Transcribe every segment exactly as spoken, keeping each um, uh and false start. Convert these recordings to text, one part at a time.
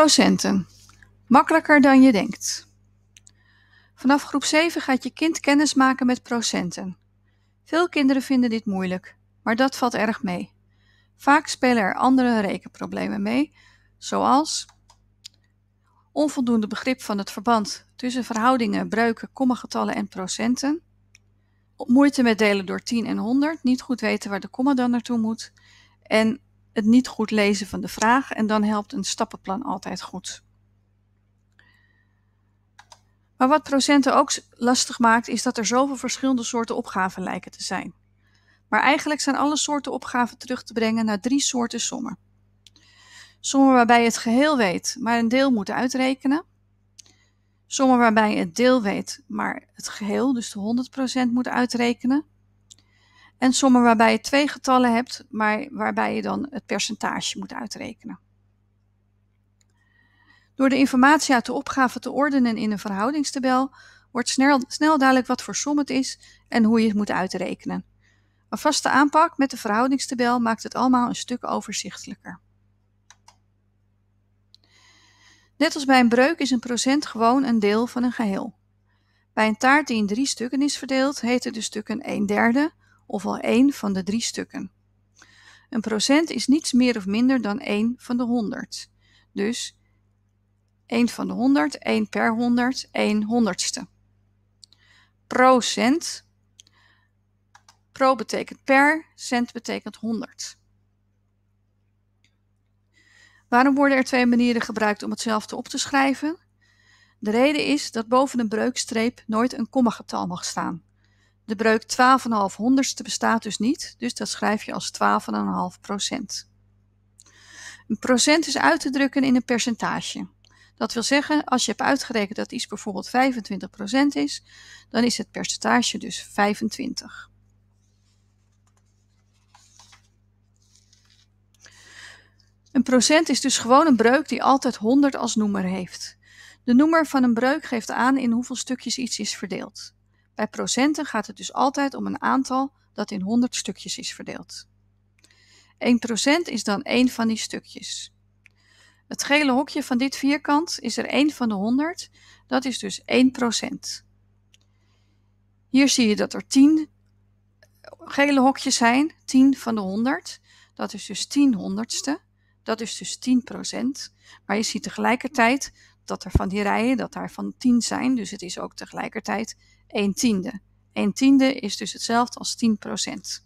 Procenten. Makkelijker dan je denkt. Vanaf groep zeven gaat je kind kennis maken met procenten. Veel kinderen vinden dit moeilijk, maar dat valt erg mee. Vaak spelen er andere rekenproblemen mee, zoals onvoldoende begrip van het verband tussen verhoudingen, breuken, kommagetallen en procenten, moeite met delen door tien en honderd, niet goed weten waar de komma dan naartoe moet en het niet goed lezen van de vraag, en dan helpt een stappenplan altijd goed. Maar wat procenten ook lastig maakt, is dat er zoveel verschillende soorten opgaven lijken te zijn. Maar eigenlijk zijn alle soorten opgaven terug te brengen naar drie soorten sommen. Sommen waarbij je het geheel weet, maar een deel moet uitrekenen. Sommen waarbij je het deel weet, maar het geheel, dus de honderd procent, moet uitrekenen. En sommen waarbij je twee getallen hebt, maar waarbij je dan het percentage moet uitrekenen. Door de informatie uit de opgave te ordenen in een verhoudingstabel wordt snel, snel duidelijk wat voor som het is en hoe je het moet uitrekenen. Een vaste aanpak met de verhoudingstabel maakt het allemaal een stuk overzichtelijker. Net als bij een breuk is een procent gewoon een deel van een geheel. Bij een taart die in drie stukken is verdeeld, heten de stukken een derde of wel één van de drie stukken. Een procent is niets meer of minder dan één van de honderd. Dus één van de honderd, één per honderd, één honderdste. Procent. Pro betekent per, cent betekent honderd. Waarom worden er twee manieren gebruikt om hetzelfde op te schrijven? De reden is dat boven een breukstreep nooit een kommagetal mag staan. De breuk twaalf komma vijf honderdste bestaat dus niet, dus dat schrijf je als twaalf komma vijf procent. Een procent is uit te drukken in een percentage. Dat wil zeggen, als je hebt uitgerekend dat iets bijvoorbeeld vijfentwintig procent is, dan is het percentage dus vijfentwintig. Een procent is dus gewoon een breuk die altijd honderd als noemer heeft. De noemer van een breuk geeft aan in hoeveel stukjes iets is verdeeld. Bij procenten gaat het dus altijd om een aantal dat in honderd stukjes is verdeeld. één procent is dan één van die stukjes. Het gele hokje van dit vierkant is er één van de honderd, dat is dus één procent. Hier zie je dat er tien gele hokjes zijn, tien van de honderd, dat is dus tien honderdste, dat is dus tien procent. Maar je ziet tegelijkertijd dat er van die rijen, dat daar van tien zijn, dus het is ook tegelijkertijd één tiende. één tiende is dus hetzelfde als tien procent.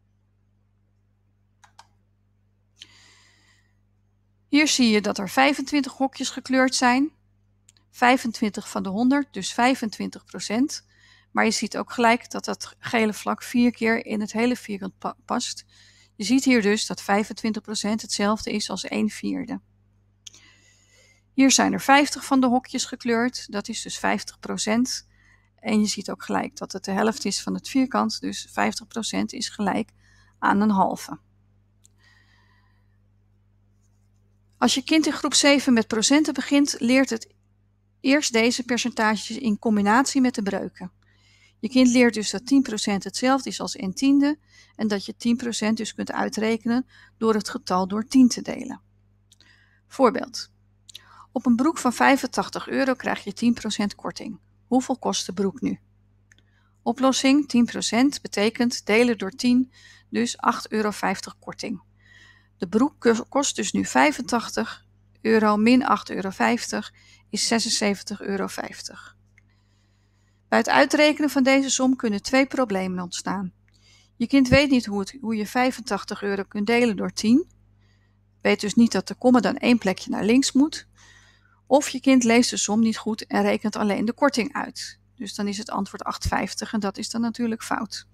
Hier zie je dat er vijfentwintig hokjes gekleurd zijn. vijfentwintig van de honderd, dus vijfentwintig procent. Maar je ziet ook gelijk dat dat gele vlak vier keer in het hele vierkant pa- past. Je ziet hier dus dat vijfentwintig procent hetzelfde is als één vierde. Hier zijn er vijftig van de hokjes gekleurd, dat is dus vijftig procent. En je ziet ook gelijk dat het de helft is van het vierkant, dus vijftig procent is gelijk aan een halve. Als je kind in groep zeven met procenten begint, leert het eerst deze percentages in combinatie met de breuken. Je kind leert dus dat tien procent hetzelfde is als een tiende en dat je tien procent dus kunt uitrekenen door het getal door tien te delen. Voorbeeld. Op een broek van vijfentachtig euro krijg je tien procent korting. Hoeveel kost de broek nu? Oplossing: tien procent betekent delen door tien, dus acht euro vijftig korting. De broek kost dus nu vijfentachtig euro min acht euro vijftig is zesenzeventig euro vijftig. Bij het uitrekenen van deze som kunnen twee problemen ontstaan. Je kind weet niet hoe, het, hoe je vijfentachtig euro kunt delen door tien. Weet dus niet dat de komma dan één plekje naar links moet. Of je kind leest de som niet goed en rekent alleen de korting uit. Dus dan is het antwoord acht euro vijftig en dat is dan natuurlijk fout.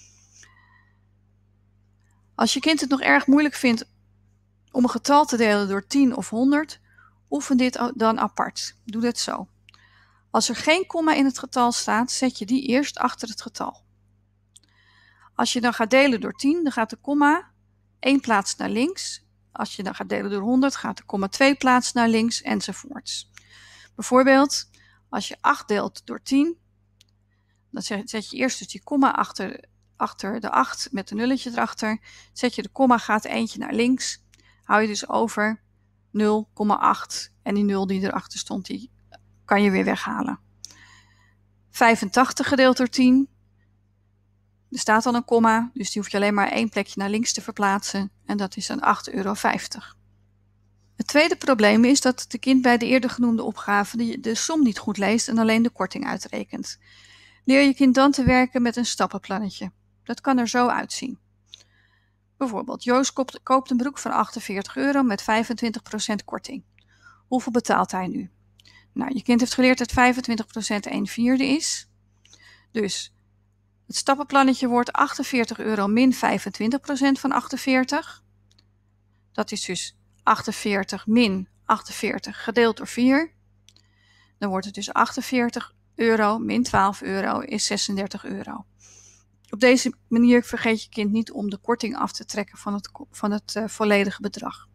Als je kind het nog erg moeilijk vindt om een getal te delen door tien of honderd, oefen dit dan apart. Doe dat zo. Als er geen komma in het getal staat, zet je die eerst achter het getal. Als je dan gaat delen door tien, dan gaat de komma één plaats naar links. Als je dan gaat delen door honderd, gaat de komma twee plaats naar links, enzovoorts. Bijvoorbeeld, als je acht deelt door tien, dan zet je eerst dus die komma achter, achter de acht met een nulletje erachter. Zet je de komma, gaat eentje naar links. Hou je dus over nul komma acht. En die nul die erachter stond, die kan je weer weghalen. vijfentachtig gedeeld door tien. Er staat dan een komma, dus die hoef je alleen maar één plekje naar links te verplaatsen. En dat is dan acht euro vijftig. Het tweede probleem is dat de kind bij de eerder genoemde opgave de, de som niet goed leest en alleen de korting uitrekent. Leer je kind dan te werken met een stappenplannetje. Dat kan er zo uitzien. Bijvoorbeeld, Joost koopt, koopt een broek van achtenveertig euro met vijfentwintig procent korting. Hoeveel betaalt hij nu? Nou, je kind heeft geleerd dat vijfentwintig procent een vierde is. Dus het stappenplannetje wordt achtenveertig euro min vijfentwintig procent van achtenveertig. Dat is dus achtenveertig min achtenveertig gedeeld door vier. Dan wordt het dus achtenveertig euro min twaalf euro is zesendertig euro. Op deze manier vergeet je kind niet om de korting af te trekken van het, van het uh, volledige bedrag.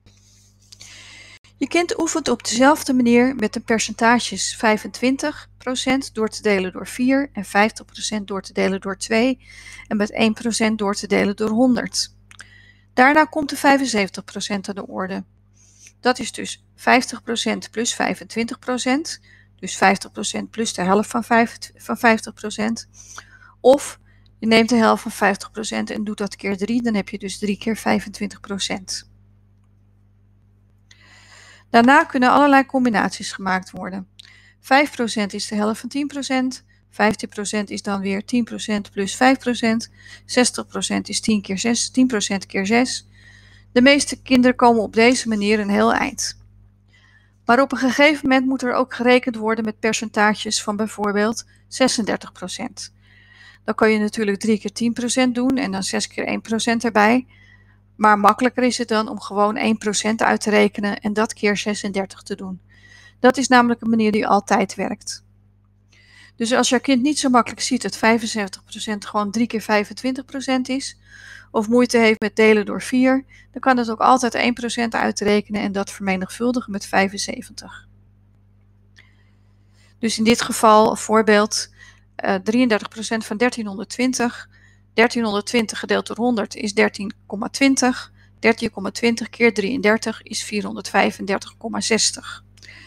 Je kind oefent op dezelfde manier met de percentages vijfentwintig procent door te delen door vier en vijftig procent door te delen door twee en met één procent door te delen door honderd. Daarna komt de vijfenzeventig procent aan de orde. Dat is dus vijftig procent plus vijfentwintig procent, dus vijftig procent plus de helft van, van vijftig procent. Of je neemt de helft van vijftig procent en doet dat keer drie, dan heb je dus drie keer vijfentwintig procent. Daarna kunnen allerlei combinaties gemaakt worden. vijf procent is de helft van tien procent, vijftien procent is dan weer tien procent plus vijf procent, zestig procent is tien keer zes, tien procent keer zes. De meeste kinderen komen op deze manier een heel eind. Maar op een gegeven moment moet er ook gerekend worden met percentages van bijvoorbeeld zesendertig procent. Dan kan je natuurlijk drie keer tien procent doen en dan zes keer één procent erbij. Maar makkelijker is het dan om gewoon één procent uit te rekenen en dat keer zesendertig te doen. Dat is namelijk een manier die altijd werkt. Dus als je kind niet zo makkelijk ziet dat vijfenzeventig procent gewoon drie keer vijfentwintig procent is, of moeite heeft met delen door vier, dan kan het ook altijd één procent uitrekenen en dat vermenigvuldigen met vijfenzeventig. Dus in dit geval, een voorbeeld, uh, drieëndertig procent van dertienhonderdtwintig. dertienhonderdtwintig gedeeld door honderd is dertien komma twintig. dertien komma twintig keer drieëndertig is vierhonderdvijfendertig komma zestig.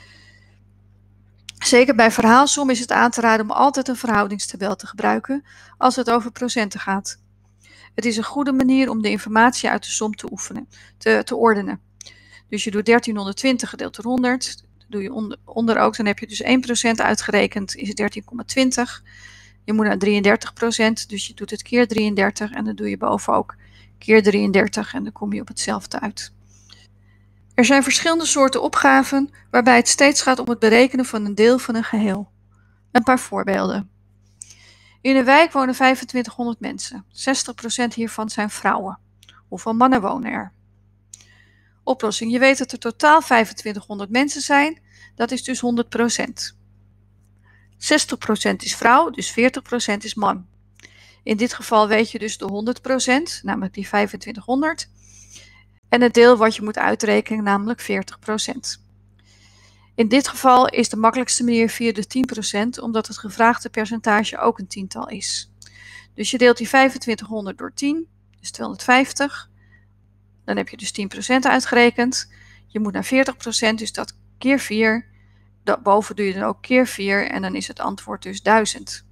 Zeker bij verhaalsom is het aan te raden om altijd een verhoudingstabel te gebruiken als het over procenten gaat. Het is een goede manier om de informatie uit de som te oefenen, te, te ordenen. Dus je doet dertienhonderdtwintig gedeeld door honderd, dat doe je onder, onder ook, dan heb je dus één procent uitgerekend, is dertien komma twintig. Je moet naar drieëndertig procent, dus je doet het keer drieëndertig en dan doe je boven ook keer drieëndertig en dan kom je op hetzelfde uit. Er zijn verschillende soorten opgaven waarbij het steeds gaat om het berekenen van een deel van een geheel. Een paar voorbeelden. In een wijk wonen vijfentwintighonderd mensen. zestig procent hiervan zijn vrouwen. Hoeveel mannen wonen er? Oplossing. Je weet dat er totaal vijfentwintighonderd mensen zijn. Dat is dus honderd procent. zestig procent is vrouw, dus veertig procent is man. In dit geval weet je dus de honderd procent, namelijk die vijfentwintighonderd. En het deel wat je moet uitrekenen, namelijk veertig procent. In dit geval is de makkelijkste manier via de tien procent, omdat het gevraagde percentage ook een tiental is. Dus je deelt die vijfentwintighonderd door tien, dus tweehonderdvijftig. Dan heb je dus tien procent uitgerekend. Je moet naar veertig procent, dus dat keer vier. Daarboven doe je dan ook keer vier en dan is het antwoord dus duizend.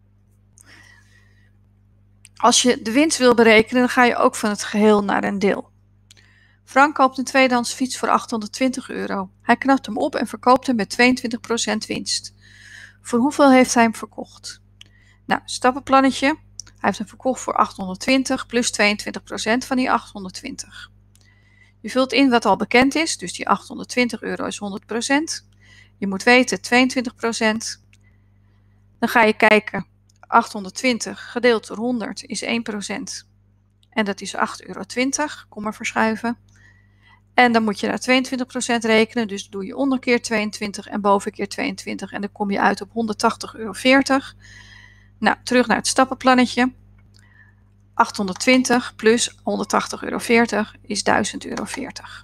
Als je de winst wil berekenen, dan ga je ook van het geheel naar een deel. Frank koopt een tweedehands fiets voor achthonderdtwintig euro. Hij knapt hem op en verkoopt hem met tweeëntwintig procent winst. Voor hoeveel heeft hij hem verkocht? Nou, stappenplannetje. Hij heeft hem verkocht voor achthonderdtwintig plus tweeëntwintig procent van die achthonderdtwintig. Je vult in wat al bekend is, dus die achthonderdtwintig euro is honderd procent. Je moet weten tweeëntwintig procent. Dan ga je kijken, achthonderdtwintig gedeeld door honderd is één procent. En dat is acht euro twintig, kom maar verschuiven. En dan moet je naar tweeëntwintig procent rekenen, dus doe je onder keer tweeëntwintig en boven keer tweeëntwintig en dan kom je uit op honderdtachtig euro veertig. Nou, terug naar het stappenplannetje. achthonderdtwintig plus honderdtachtig euro veertig is duizend euro veertig.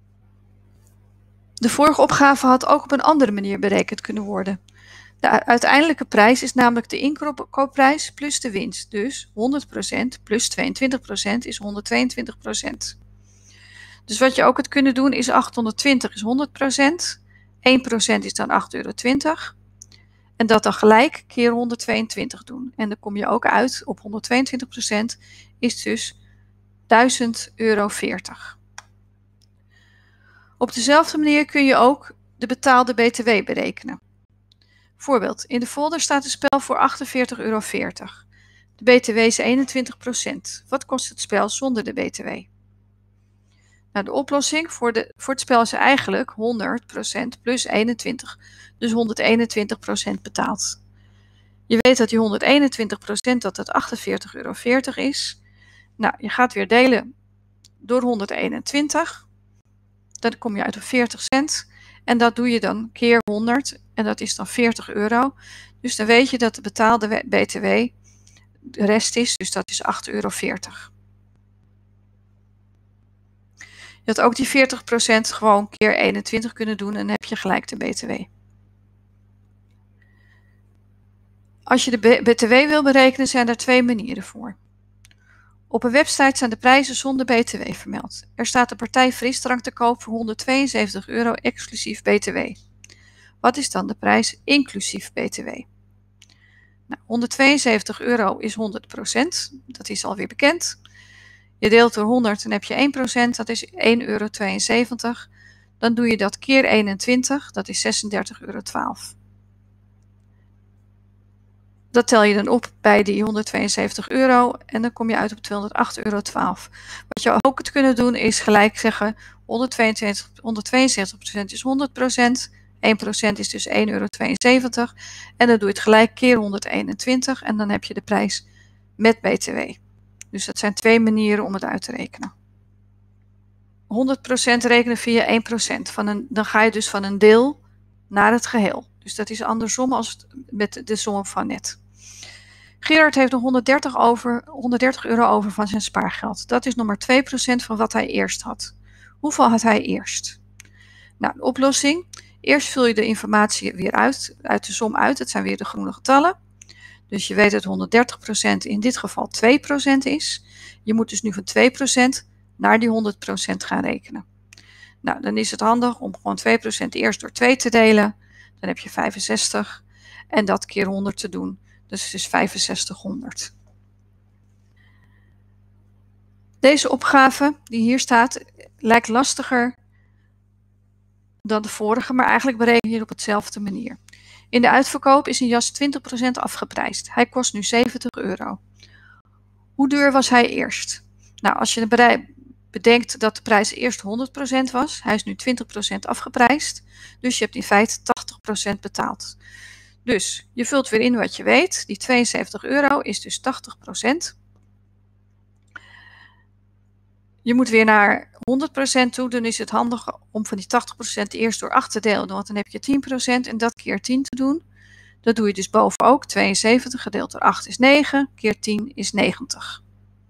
De vorige opgave had ook op een andere manier berekend kunnen worden. De uiteindelijke prijs is namelijk de inkoopprijs plus de winst. Dus honderd procent plus tweeëntwintig procent is honderdtweeëntwintig procent. Dus wat je ook had kunnen doen is achthonderdtwintig is honderd procent. één procent is dan acht euro twintig. En dat dan gelijk keer honderdtweeëntwintig doen. En dan kom je ook uit op honderdtweeëntwintig procent is dus duizend euro veertig. Op dezelfde manier kun je ook de betaalde B T W berekenen. Voorbeeld, in de folder staat een spel voor achtenveertig euro veertig. De B T W is eenentwintig procent. Wat kost het spel zonder de B T W? Nou, de oplossing voor, de, voor het spel is eigenlijk honderd procent plus eenentwintig. Dus honderdeenentwintig procent betaald. Je weet dat die honderdeenentwintig procent dat het achtenveertig euro veertig is. Nou, je gaat weer delen door honderdeenentwintig. Dan kom je uit op veertig cent. En dat doe je dan keer honderd. En dat is dan veertig euro. Dus dan weet je dat de betaalde B T W de rest is. Dus dat is acht euro veertig. Je had ook die veertig procent gewoon keer eenentwintig kunnen doen. En dan heb je gelijk de B T W. Als je de B T W wil berekenen zijn er twee manieren voor. Op een website zijn de prijzen zonder B T W vermeld. Er staat een partij frisdrank te koop voor honderdtweeënzeventig euro exclusief B T W. Wat is dan de prijs inclusief B T W? Nou, honderdtweeënzeventig euro is honderd procent. Dat is alweer bekend. Je deelt door honderd en heb je één procent. Dat is één euro tweeënzeventig. Dan doe je dat keer eenentwintig. Dat is zesendertig euro twaalf. Dat tel je dan op bij die honderdtweeënzeventig euro en dan kom je uit op tweehonderdacht euro twaalf. Wat je ook had kunnen doen is gelijk zeggen honderdtweeënzeventig procent is honderd procent, één procent is dus één euro tweeënzeventig en dan doe je het gelijk keer honderdeenentwintig en dan heb je de prijs met B T W. Dus dat zijn twee manieren om het uit te rekenen. honderd procent rekenen via één procent. Van een, dan ga je dus van een deel naar het geheel. Dus dat is andersom als het met de som van net. Gerard heeft nog honderddertig, over, honderddertig euro over van zijn spaargeld. Dat is nog maar twee procent van wat hij eerst had. Hoeveel had hij eerst? Nou, de oplossing. Eerst vul je de informatie weer uit, uit de som uit. Dat zijn weer de groene getallen. Dus je weet dat honderddertig procent in dit geval twee procent is. Je moet dus nu van twee procent naar die honderd procent gaan rekenen. Nou, dan is het handig om gewoon twee procent eerst door twee te delen. Dan heb je vijfenzestig en dat keer honderd te doen. Dus het is vijfenzestig Deze opgave die hier staat lijkt lastiger dan de vorige, maar eigenlijk bereken je het op hetzelfde manier. In de uitverkoop is een jas twintig procent afgeprijsd. Hij kost nu zeventig euro. Hoe duur was hij eerst? Nou, als je bedenkt dat de prijs eerst honderd procent was, hij is nu twintig procent afgeprijsd. Dus je hebt in feite tachtig procent betaald. Dus je vult weer in wat je weet. Die tweeënzeventig euro is dus tachtig procent. Je moet weer naar honderd procent toe. Dan is het handig om van die tachtig procent eerst door acht te delen. Want dan heb je tien procent en dat keer tien te doen. Dat doe je dus boven ook. tweeënzeventig gedeeld door acht is negen. Keer tien is negentig.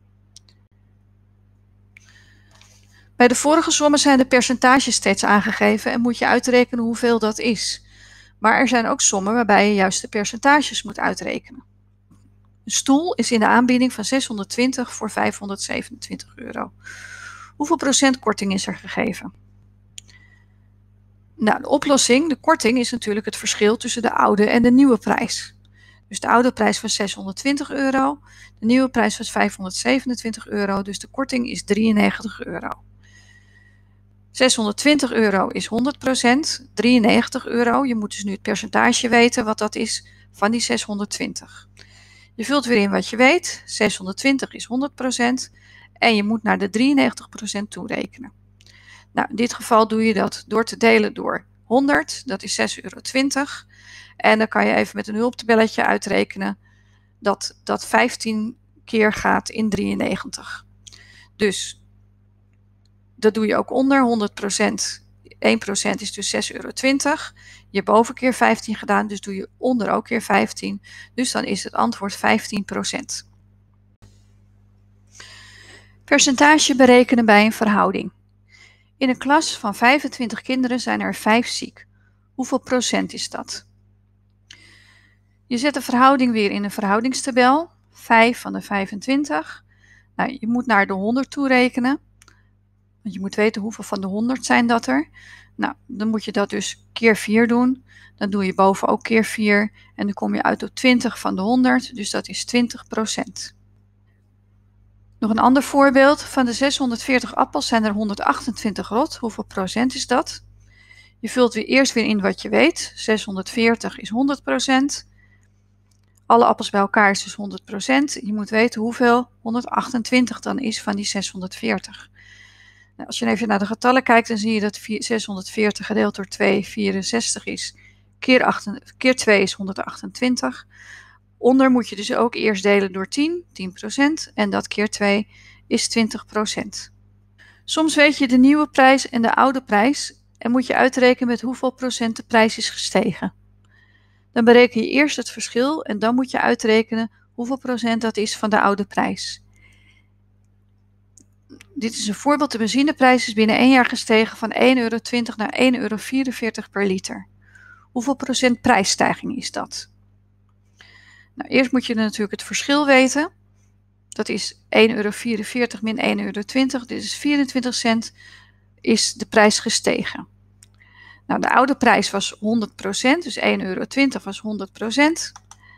Bij de vorige sommen zijn de percentages steeds aangegeven en moet je uitrekenen hoeveel dat is. Maar er zijn ook sommen waarbij je juist de percentages moet uitrekenen. Een stoel is in de aanbieding van zeshonderdtwintig voor vijfhonderdzevenentwintig euro. Hoeveel procent korting is er gegeven? Nou, de oplossing, de korting, is natuurlijk het verschil tussen de oude en de nieuwe prijs. Dus de oude prijs was zeshonderdtwintig euro, de nieuwe prijs was vijfhonderdzevenentwintig euro, dus de korting is drieënnegentig euro. zeshonderdtwintig euro is honderd procent, drieënnegentig euro. Je moet dus nu het percentage weten wat dat is van die zeshonderdtwintig. Je vult weer in wat je weet. zeshonderdtwintig is honderd procent en je moet naar de drieënnegentig procent toerekenen. Nou, in dit geval doe je dat door te delen door honderd, dat is zes euro twintig. En dan kan je even met een hulptabelletje uitrekenen dat dat vijftien keer gaat in drieënnegentig. Dus dat doe je ook onder honderd procent. één procent is dus zes euro twintig. Je hebt boven keer vijftien gedaan, dus doe je onder ook keer vijftien. Dus dan is het antwoord vijftien procent. Percentage berekenen bij een verhouding. In een klas van vijfentwintig kinderen zijn er vijf ziek. Hoeveel procent is dat? Je zet de verhouding weer in een Want je moet weten hoeveel van de honderd zijn dat er. Nou, dan moet je dat dus keer vier doen. Dan doe je boven ook keer vier. En dan kom je uit op twintig van de honderd. Dus dat is twintig procent. Nog een ander voorbeeld. Van de zeshonderdveertig appels zijn er honderdachtentwintig rot. Hoeveel procent is dat? Je vult weer eerst weer in wat je weet. zeshonderdveertig is honderd procent. Alle appels bij elkaar is dus honderd procent. Je moet weten hoeveel honderdachtentwintig dan is van die zeshonderdveertig. Nou, als je even naar de getallen kijkt, dan zie je dat zeshonderdveertig gedeeld door twee vierenzestig is. Keer, acht, keer twee is honderdachtentwintig. Onder moet je dus ook eerst delen door tien, tien procent. En dat keer twee is twintig procent. Soms weet je de nieuwe prijs en de oude prijs en moet je uitrekenen met hoeveel procent de prijs is gestegen. Dan bereken je eerst het verschil en dan moet je uitrekenen hoeveel procent dat is van de oude prijs. Dit is een voorbeeld. De benzineprijs is binnen één jaar gestegen van één euro twintig naar één euro vierenveertig per liter. Hoeveel procent prijsstijging is dat? Nou, eerst moet je natuurlijk het verschil weten. Dat is één euro vierenveertig min één euro twintig. Dit is vierentwintig cent. Is de prijs gestegen. Nou, de oude prijs was honderd procent, dus één euro twintig was honderd procent.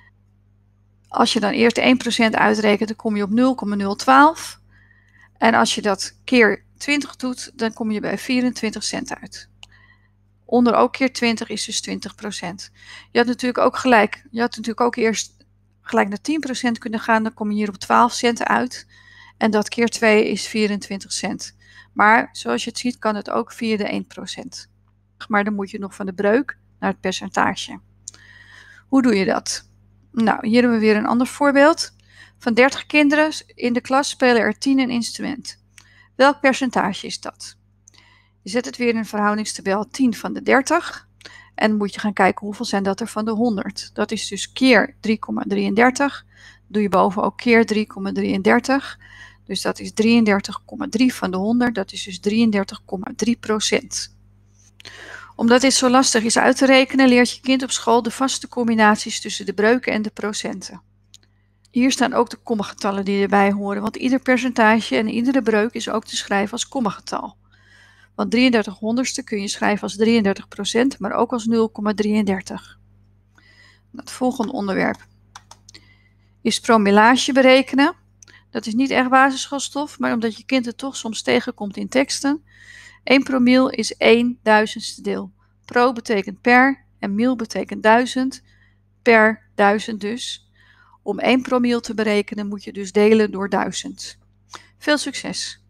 Als je dan eerst één procent uitrekent, dan kom je op nul komma nul twaalf. En als je dat keer twintig doet, dan kom je bij vierentwintig cent uit. Onder ook keer twintig is dus twintig procent. Je had natuurlijk ook gelijk, je had natuurlijk ook eerst gelijk naar tien procent kunnen gaan, dan kom je hier op twaalf cent uit. En dat keer twee is vierentwintig cent. Maar zoals je het ziet, kan het ook via de één procent. Maar dan moet je nog van de breuk naar het percentage. Hoe doe je dat? Nou, hier hebben we weer een ander voorbeeld. Van dertig kinderen in de klas spelen er tien een instrument. Welk percentage is dat? Je zet het weer in een verhoudingstabel tien van de dertig. En dan moet je gaan kijken hoeveel zijn dat er van de honderd. Dat is dus keer drie komma drieëndertig. Doe je boven ook keer drie komma drieëndertig. Dus dat is drieëndertig komma drie van de honderd. Dat is dus drieëndertig komma drie procent. Omdat dit zo lastig is uit te rekenen, leert je kind op school de vaste combinaties tussen de breuken en de procenten. Hier staan ook de kommagetallen die erbij horen, want ieder percentage en iedere breuk is ook te schrijven als kommagetal. Want drieëndertig honderdste kun je schrijven als drieëndertig procent, maar ook als nul komma drieëndertig. Het volgende onderwerp is promillage berekenen. Dat is niet echt basisschoolstof, maar omdat je kind het toch soms tegenkomt in teksten. één promiel is één duizendste deel. Pro betekent per en mil betekent duizend. Per duizend dus. Om één promiel te berekenen moet je dus delen door duizend. Veel succes!